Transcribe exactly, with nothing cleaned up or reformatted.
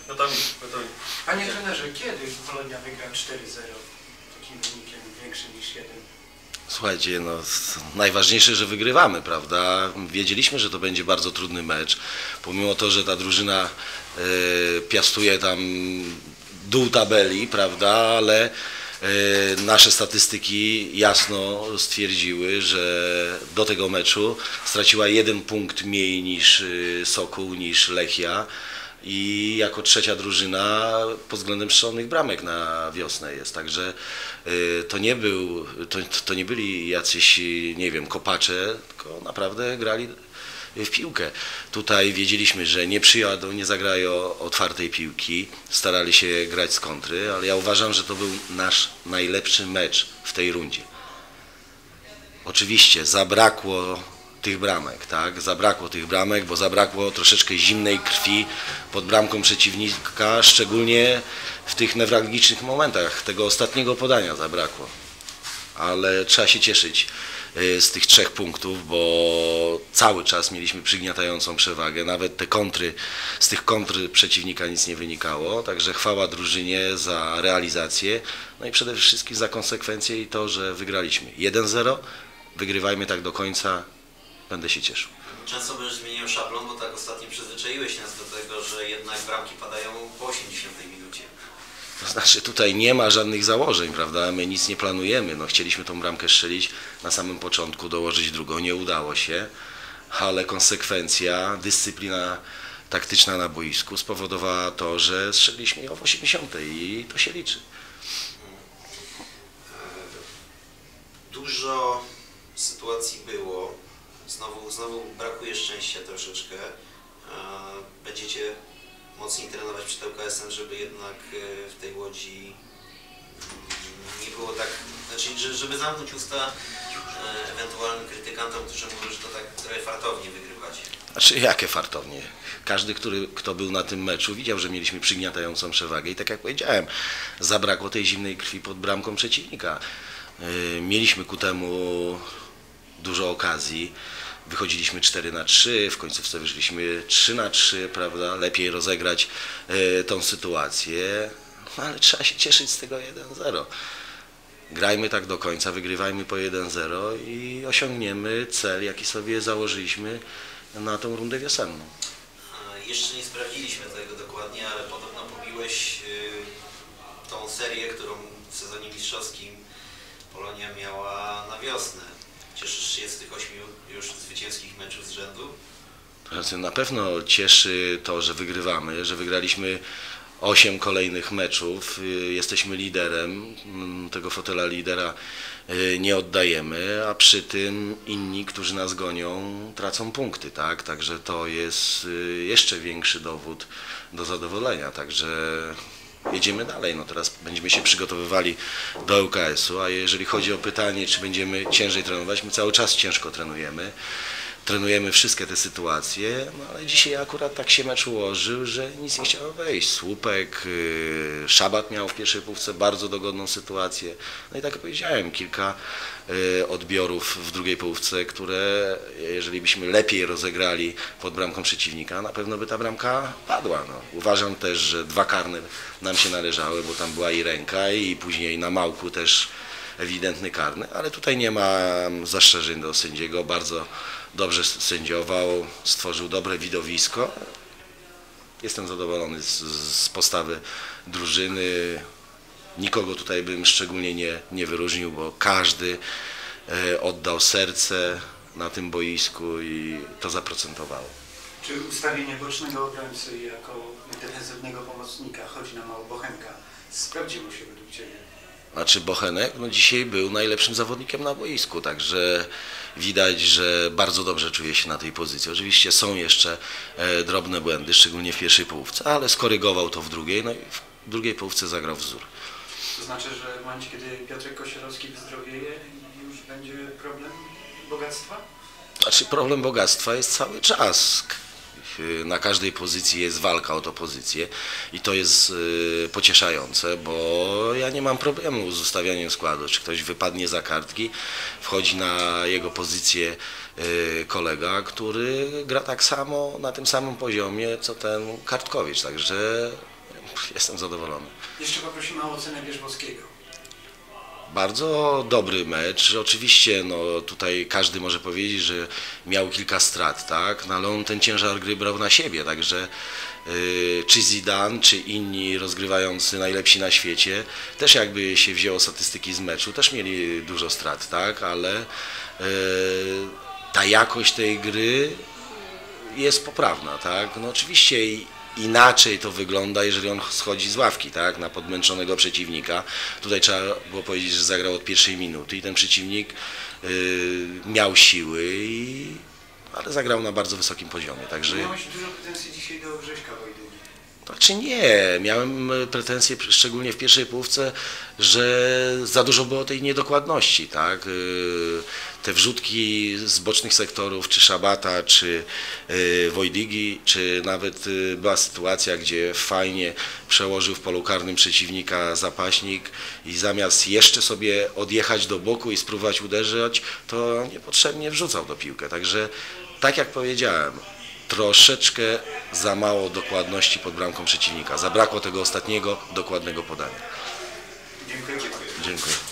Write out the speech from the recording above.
Gotowi, gotowi. Panie trenerze, kiedy Polonia wygra cztery zero takim wynikiem większym niż jeden? Słuchajcie, no najważniejsze, że wygrywamy, prawda? Wiedzieliśmy, że to będzie bardzo trudny mecz, pomimo to, że ta drużyna y, piastuje tam dół tabeli, prawda, ale y, nasze statystyki jasno stwierdziły, że do tego meczu straciła jeden punkt mniej niż y, Sokół, niż Lechia. I jako trzecia drużyna pod względem strzelonych bramek na wiosnę jest. Także y, to, nie był, to, to nie byli jacyś, nie wiem, kopacze, tylko naprawdę grali w piłkę. Tutaj wiedzieliśmy, że nie przyjadą, nie zagrają otwartej piłki, starali się grać z kontry, ale ja uważam, że to był nasz najlepszy mecz w tej rundzie. Oczywiście zabrakło tych bramek, tak? Zabrakło tych bramek, bo zabrakło troszeczkę zimnej krwi pod bramką przeciwnika, szczególnie w tych newralgicznych momentach, tego ostatniego podania zabrakło. Ale trzeba się cieszyć z tych trzech punktów, bo cały czas mieliśmy przygniatającą przewagę, nawet te kontry, z tych kontr przeciwnika nic nie wynikało, także chwała drużynie za realizację, no i przede wszystkim za konsekwencje i to, że wygraliśmy jeden zero, wygrywajmy tak do końca. Będę się cieszył. Często będziesz zmieniał szablon, bo tak ostatnio przyzwyczaiłeś nas do tego, że jednak bramki padają po osiemdziesiątej minucie. To znaczy tutaj nie ma żadnych założeń, prawda? My nic nie planujemy. No, chcieliśmy tą bramkę strzelić na samym początku, dołożyć drugą. Nie udało się, ale konsekwencja, dyscyplina taktyczna na boisku spowodowała to, że strzeliliśmy ją w osiemdziesiątej i to się liczy. Dużo sytuacji było. Znowu, znowu brakuje szczęścia troszeczkę. Będziecie mocniej trenować przy T K S M, żeby jednak w tej Łodzi nie było tak, znaczy żeby zamknąć usta ewentualnym krytykantom, którzy mówią, że to tak trochę fartownie wygrywacie. Znaczy jakie fartownie? Każdy, który, kto był na tym meczu, widział, że mieliśmy przygniatającą przewagę i tak jak powiedziałem, zabrakło tej zimnej krwi pod bramką przeciwnika. Mieliśmy ku temu dużo okazji. Wychodziliśmy cztery na trzy, w końcówce wyszliśmy trzy na trzy, prawda, lepiej rozegrać y, tą sytuację, no, ale trzeba się cieszyć z tego jeden zero. Grajmy tak do końca, wygrywajmy po jeden zero i osiągniemy cel, jaki sobie założyliśmy na tą rundę wiosenną. Jeszcze nie sprawdziliśmy tego dokładnie, ale podobno pobiłeś y, tą serię, którą w sezonie mistrzowskim Polonia miała na wiosnę. Cieszysz się z tych ośmiu już zwycięskich meczów z rzędu? Na pewno cieszy to, że wygrywamy, że wygraliśmy osiem kolejnych meczów. Jesteśmy liderem, tego fotela lidera nie oddajemy, a przy tym inni, którzy nas gonią, tracą punkty, tak? Także to jest jeszcze większy dowód do zadowolenia. Także jedziemy dalej, no teraz będziemy się przygotowywali do L K S-u, a jeżeli chodzi o pytanie, czy będziemy ciężej trenować, my cały czas ciężko trenujemy. Trenujemy wszystkie te sytuacje, no ale dzisiaj akurat tak się mecz ułożył, że nic nie chciało wejść. Słupek, yy, Szabat miał w pierwszej połówce bardzo dogodną sytuację. No i tak jak powiedziałem, kilka yy, odbiorów w drugiej połówce, które jeżeli byśmy lepiej rozegrali pod bramką przeciwnika, na pewno by ta bramka padła. No. Uważam też, że dwa karne nam się należały, bo tam była i ręka i później na Małku też ewidentny karny, ale tutaj nie ma zastrzeżeń do sędziego, bardzo dobrze sędziował, stworzył dobre widowisko. Jestem zadowolony z, z postawy drużyny. Nikogo tutaj bym szczególnie nie, nie wyróżnił, bo każdy e, oddał serce na tym boisku i to zaprocentowało. Czy ustawienie bocznego obrońcy jako defensywnego pomocnika, chodzi nam o Bochenka, sprawdziło się według Ciebie? Znaczy Bochenek no dzisiaj był najlepszym zawodnikiem na boisku, także widać, że bardzo dobrze czuje się na tej pozycji. Oczywiście są jeszcze e, drobne błędy, szczególnie w pierwszej połówce, ale skorygował to w drugiej, no i w drugiej połówce zagrał wzór. To znaczy, że w momencie, kiedy Piotrek Kościelowski wyzdrowieje, już będzie problem bogactwa? Znaczy problem bogactwa jest cały czas. Na każdej pozycji jest walka o tę pozycję i to jest y, pocieszające, bo ja nie mam problemu z ustawianiem składu. Czy ktoś wypadnie za kartki, wchodzi na jego pozycję y, kolega, który gra tak samo, na tym samym poziomie, co ten Kartkowicz. Także jestem zadowolony. Jeszcze poprosimy o ocenę Wierzbowskiego. Bardzo dobry mecz. Oczywiście no, tutaj każdy może powiedzieć, że miał kilka strat, tak? No, ale on ten ciężar gry brał na siebie, także yy, czy Zidane, czy inni rozgrywający najlepsi na świecie, też jakby się wzięło statystyki z meczu, też mieli dużo strat, tak? Ale yy, ta jakość tej gry jest poprawna, tak? No oczywiście inaczej to wygląda, jeżeli on schodzi z ławki, tak, na podmęczonego przeciwnika. Tutaj trzeba było powiedzieć, że zagrał od pierwszej minuty i ten przeciwnik yy, miał siły, i, ale zagrał na bardzo wysokim poziomie. Także... Miałeś dużo pretensji dzisiaj do Grześka Wojdygi. Znaczy nie, miałem pretensje, szczególnie w pierwszej połówce, że za dużo było tej niedokładności, tak? Te wrzutki z bocznych sektorów, czy Szabata, czy Wojdygi, czy nawet była sytuacja, gdzie fajnie przełożył w polu karnym przeciwnika zapaśnik i zamiast jeszcze sobie odjechać do boku i spróbować uderzyć, to niepotrzebnie wrzucał do piłkę. Także tak jak powiedziałem, troszeczkę za mało dokładności pod bramką przeciwnika. Zabrakło tego ostatniego, dokładnego podania. Dziękuję. Dziękuję.